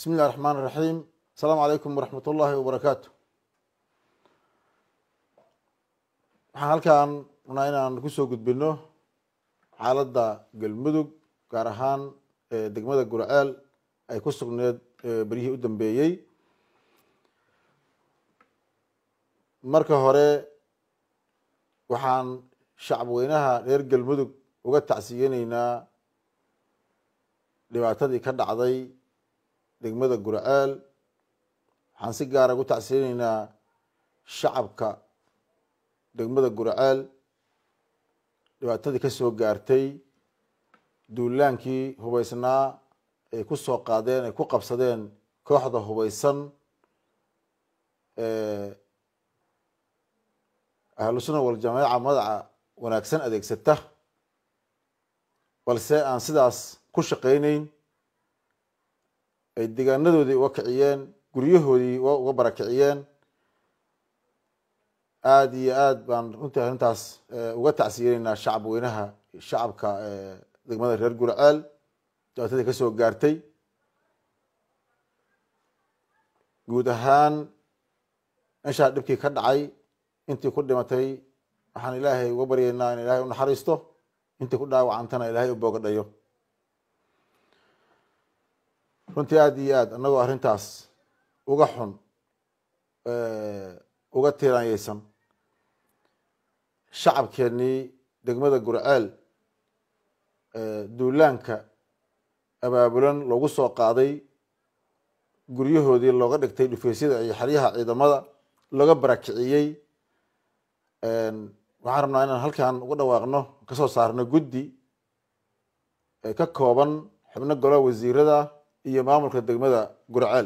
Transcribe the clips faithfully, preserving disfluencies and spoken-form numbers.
بسم الله الرحمن الرحيم. السلام عليكم ورحمة الله وبركاته. waxaan halkan rabnaa inaan kusoo gudbino xaaladda galmudug gaar ahaan degmada Gurceel ay ku sugneed berihii u dambeeyey. marka hore waxaan shacab weynaha reer galmudug uga tacsiyeenaynaa dhibaatadii ka dhacday degmada Gurceel. waxaan si gaara ugu tacsiyeenaynaa shacabka degmada Gurceel dhibaatadii ka soo gaartay duulaankii hubaysnaa ay ku soo qaadeen ay ku qabsadeen kooxda hubaysan ahlu sunna wal jamaaca magaca wanaagsan adeegsata balse aan sidaas ku shaqaynayn ay deegaanadoodii uga kiciyeen guryahoodii uga barakiciyeen. aada iyo aad baan runtii arrintaas uga tacsiyeneynaa shacab weynaha shacabka degmada reer Gurceel dhibaatadii ka soo gaartay. guud ahaan meeshaa dhibkii ka dhacay intii ku dhimatay waxaan ilaahay uga baryeynaa in ilaahay u naxariisto, intii ku dhaawacantana ilaahay u boogadhayo. runtii aada iyo aad annagoo arrintaas uga xun uga tiiraanyeysan shacabkeenii degmada Gurceel duulaanka abaabulan loogu soo qaaday guryahoodii looga dhigtay dhufeysyada iyo xeryaha ciidamada looga barakiciyey. waxaan rabnaa inaan halkan uga dhawaaqno kasoo saarno guddi ka kooban xubno golaha wasiirada iyo maamulka degmada Gurceel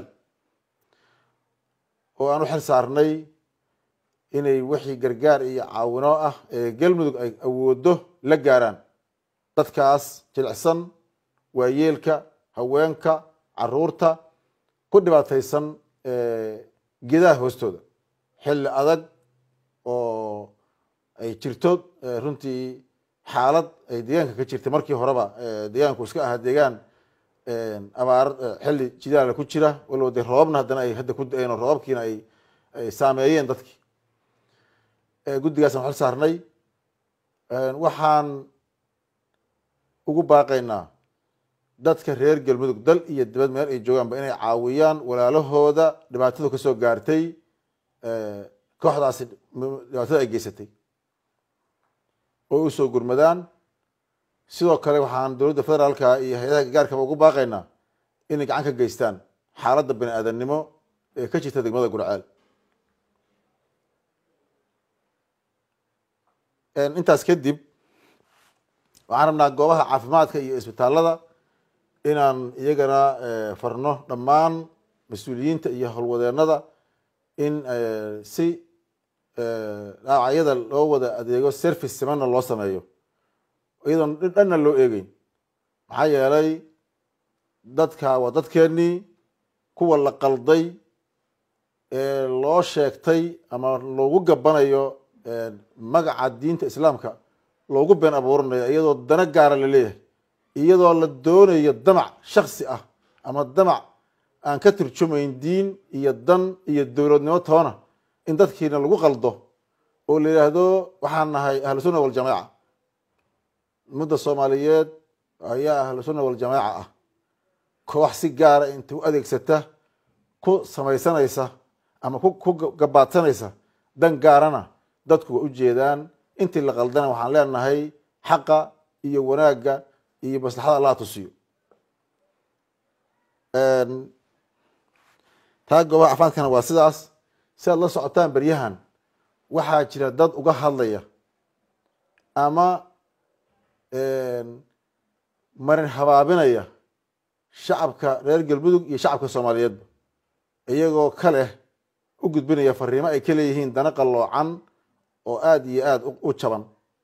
oo aan u xil saarnay inay wixii gargaar iyo caawino ah ee galmudug ay awoodo la gaaraan dadkaas jilicsan, waayeelka, haweenka, caruurta ku dhibaataysan geedaha hoostooda xilli adag oo ay jirto runtii xaalad ay deegaanka ka jirtay. markii horeba deegaanku iska ahaa deegaan abaar xilli jidaala ku jira walow dee roobabna haddana ay hadda ku da-een oo roobabkiina ay ay saameeyeen dadkii. guddigaasaan xil saarnay. waxaan ugu baaqaynaa dadka reer galmudug dal iyo dibad meel ay joogaanba inay caawiyaan walaalahooda dhibaatadu ka soo gaartay kooxdaasi dhibaatada ay geysatay oo u soo gurmadaan. sidoo kale waxaan dowladda federaalka iyo hay-adaha gargaarkaba ugu baaqaynaa inay gacan ka geystaan xaaladda bani aadamnimo ee ka jirta degmada Gurceel. intaas kadib waxaan rabnaa goobaha caafimaadka iyo isbitaalada inaan iyagana farno dhammaan mas-uuliyiinta iyo howlwadeenada in si dhaawacyada loo wada adeego service simanna loo sameeyo iyadoon dhanna loo eegeyn. maxaa yeelay dadka waa dadkeenii kuwa la qalday ee loo sheegtay ama loogu gabanayo magaca diinta islaamka loogu been abuuranayo iyadoo dana gaara la leeyahay, iyadoo la doonayo damac shaksi ah ama damac aan ka turjumayn diin iyo dan iyo dowladnimo toona in dadkiina lagu qaldo oo la yidhaahdo waxaan nahay ahlu sunna wal jamaaca. ummadda soomaaliyeed ayaa ahlu sunna wal jamaaca ah. koox si gaara inta u adeegsata ku samaysanaysa ama ku ku gabaadsanaysa dan gaarana dadku waa ujeedaan. intii la qaldana waxaan leenahay xaqa iyo wanaagga iyo maslaxada allah tusiyo. taa goobaha caafimaadkana waa sidaas. si aad la socotaan beryahan waxaa jira dad uga hadlaya ama marin habaabinaya shacabka reer galmudug iyo shacabka soomaaliyeedba iyagoo ka leh u gudbinaya fariimo ay ka leeyihiin dana qalloocan oo aada iyo aada u jaban.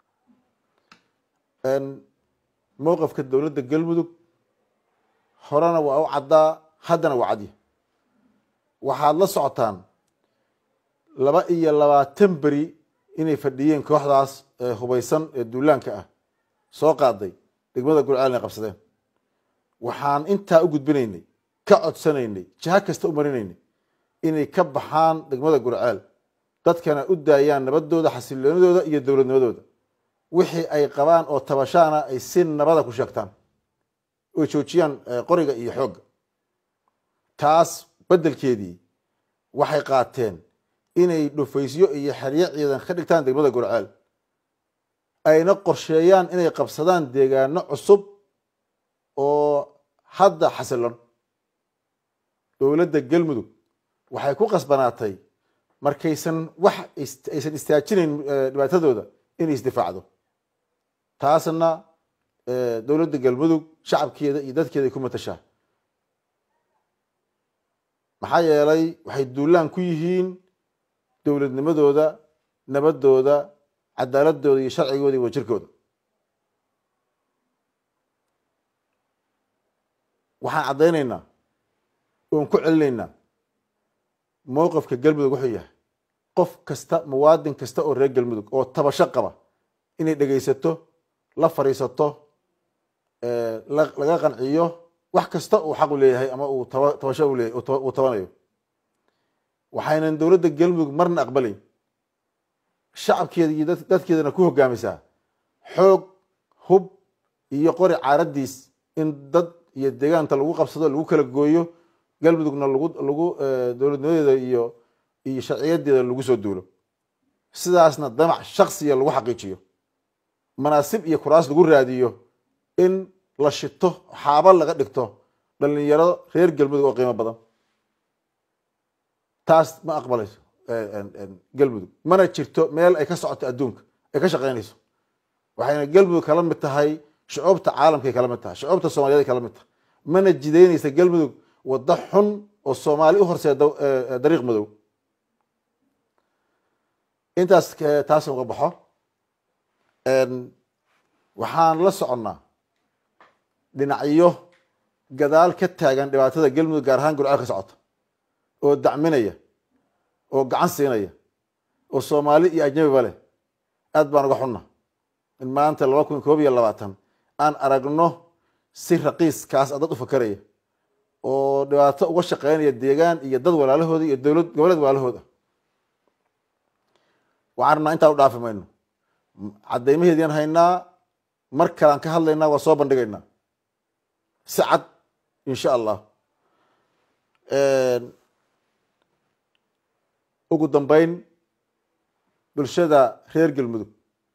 mowqifka dowladda galmudug horena waa u caddaa, haddana waa cadya. waxaad la socotaan laba iyo labaatan beri inay fadhiyeen kooxdaas hubaysan ee duulaanka ah soo qaaday degmada Gurceel inay qabsadeen. waxaan intaa u gudbinaynay ka codsanaynay jiha kasta u marinaynay inay ka baxaan degmada Gurceel dadkana u daayaan nabadooda xasiloonidooda iyo dowladnimadooda wixii ay qabaan oo tabashaana ay si nabada ku sheegtaan oo joojiyaan qoriga iyo xoog taas bedelkeedii waxay qaateen inay dhufaysyo iyo xariiq ciidan ka dhigtaan degmada Gurceel ayna qorsheeyaan inay qabsadaan deegaano cusub oo hadda xasiloon dowladda Galmudug waxay ku qasbanaatay markaysan wax aysan istaajinayn dhibaatadooda inay isdifaacdo taasna dowladda Galmudug shacabkeeda iyo dadkeeda ku matashaa maxaa yeelay waxay duulaan ku yihiin dowladnimadooda nabadooda cadaaladooda iyo sharcigooda iyo wajirkooda waxaan cadaynaynaa oon ku celinaynaa mowqifka Galmudug wuxuu yahay qof kasta muwaadin kasta oo reer Galmudug oo tabasho qaba inay dhageysato la fariisato ee laga qanciyo wax kasta uu xaq u leeyahay ama uu tabasho u leeyahay uu tabanayo waxayna dowladda Galmudug marna aqbalay shacabkeeda iyo dadkeedana ku hogaamisaa xoog hub iyo qori caaradiis in dad iyo deegaanta lagu qabsado lagu kala gooyo Galmudugna lagu lagu dowladnimadeeda iyo iyo sharciyadeeda lagu soo duulo sidaasna damac shakhsiya lagu xaqiijiyo manaasib iyo kuraas lagu raadiyo in la shito xaaba laga dhigto dhalinyaro reer Galmudug oo qiimo badan taas ma aqbalayso Galmudug mana jirto meel ay ka socoto adduunka ay ka shaqeynayso waxayna Galmudug kala mid tahay shucuubta caalamka kala mid tahay shucuubta Soomaaliyeed kala mid tahay mana jideynaysa Galmudug wada xun oo Soomaali u horseedo dariiq madow intaas taas uga baxo een waxaan la soconnaa dhinacyo gadaal ka taagan dhibaatada Galmudug gaar ahaan Gurceel ka socota oo dacminaya oo gacan siinaya oo Soomaali iyo ajnabiba leh aad baan uga xunna in maanta laba kun iyo koob iyo labaatan aan aragno si raqiis kaas dad u fakaraya oo dhibaato uga shaqeynaya deegaan iyo dad walaalahooda iyo dowlad goboleed walaalahooda waxaana inta u dhaafimayno cadeymaheedii haynaa mar kale aan ka hadlaynaa waa soo bandhigaynaa si cad insha Allah een ugu dambeyn bulshada reer Galmudug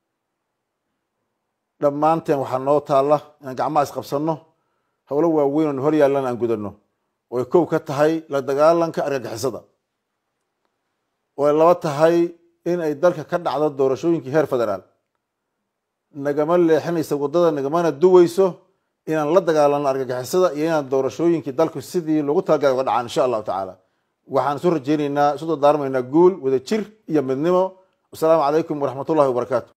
dhammaanteen waxaa noo taala in gacmaha is qabsano hawlo waaweyn oo hor yaalan aan gudano oo koow ka tahay la dagaalanka argagixisada oo laba tahay in ay dalka ka dhacdo doorashooyinkii heer federaal nagama leexinayso wadada nagamana duwayso inaan la dagaalano argagixisada iyo inaan doorashooyinkii dalku sidii lagu talagalay uga dhacaan insha Allah taala waxaan soo rajeynaynaa soo daarmaynaa guul wada jir iyo midnimo. Assalaamu calaykum waraxmatullaahi wabarakaatuh.